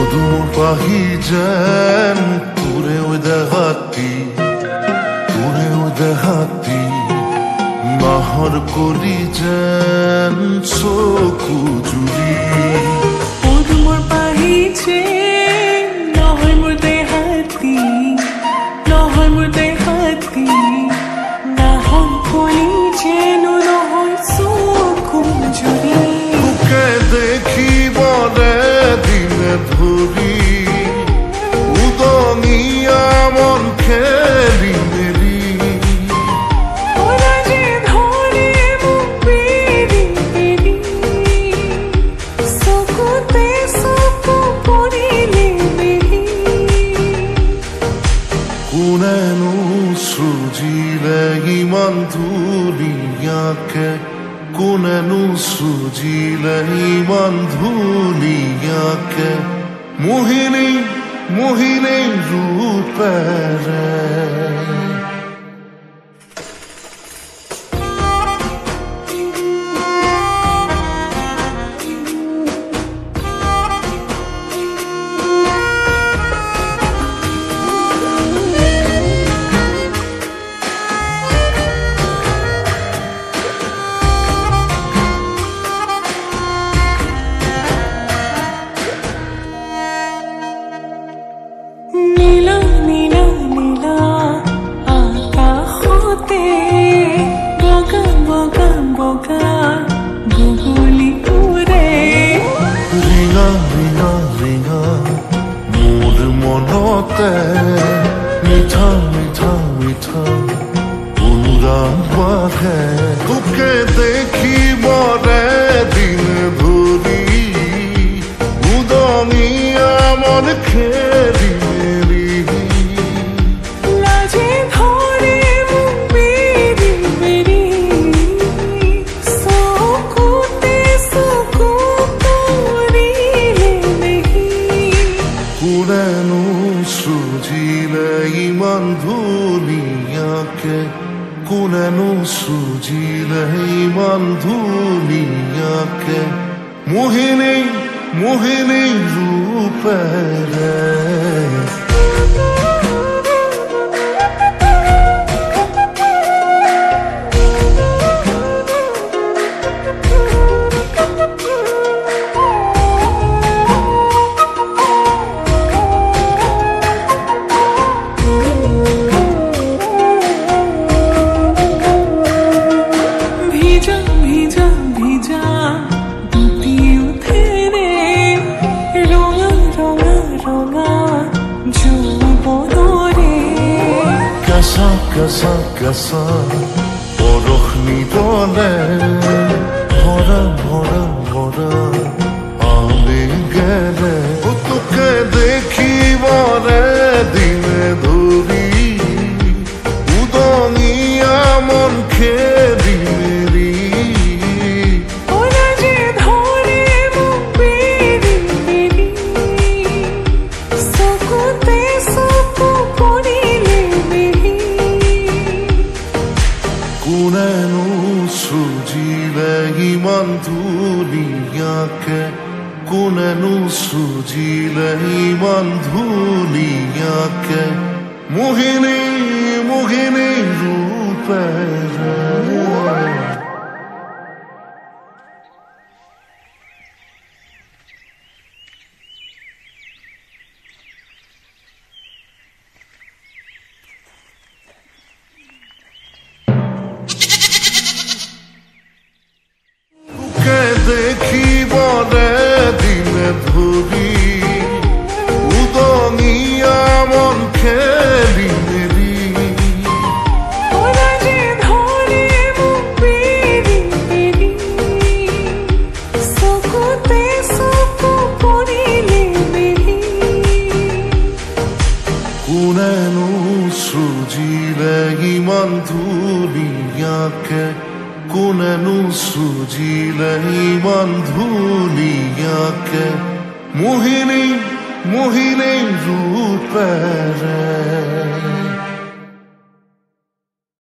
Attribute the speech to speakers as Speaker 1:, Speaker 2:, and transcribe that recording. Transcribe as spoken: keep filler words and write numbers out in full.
Speaker 1: Kodumu pahijen Ture ude hati Ture ude hati Mahar korijen Soku juri
Speaker 2: Kodumu pahijen Nohoy murde hati Nohoy murde hati Nahon korijen Nohoy soku juri
Speaker 1: Uke dekhi bole dine dhuri Udoniya mon kheli meri
Speaker 2: Ora je dhore muperi meri Sokote soko porile meri
Speaker 1: Kunenu sujile iman dhuliyake Kunenu sujile iman dhuliyake Mohini, mohini rupere
Speaker 2: नीला नीला नीला आकाशोते बगा बगा बगा बुबुली उरे
Speaker 1: ringa ringa ringa মোৰ মনতে মিঠা মিঠা মিঠা অনুৰাগ বাঢ়ে তোকে দেখিবৰে দিন ধৰি উদঙীয়া মন খেলি মেলি
Speaker 2: लाजे धरे मुपेरी मेरी सोकोते सोको पोरिले नहीं
Speaker 1: কোনেনো সুজিলে ইমান ধুনীয়াকে কোনেনো সুজিলে ইমান ধুনীয়াকে মোহিনী মোহিনী ৰূপেৰে
Speaker 2: भीजा भीजा भीजा दुती उठे रे रंगा रंगा रंगा যৌবনরে
Speaker 1: কেঁচা কেঁচা কেঁচা বৰষ নিদলে ভৰা ভৰা ভৰা আবেগেৰে তোকে দেখিবৰে দিনে ধৰি উদঙীয়া মন খেলি মেলি
Speaker 2: ওরা যে ধরে মুপেরি মেরি সোকোতে সোকো পরিলে মেরি
Speaker 1: কোনেনো সুজিলে ইমান ধুনীয়াকে কোনেনো সুজিলে ইমান ধুনীয়াকে মোহিনী মোহিনী ৰূপেৰে তোকে দেখিবৰে দিনে ধৰি উদঙীয়া মন খেলি মেলি
Speaker 2: ওরা যে ধরে মুপেরি মেরি সোকোতে সোকো পরিলে মেরি
Speaker 1: কোনেনো সুজিলে ইমান ধুনীয়াকে কোনেনো সুজিলে ইমান ধুনীয়াকে মোহিনী মোহিনী ৰূপেৰে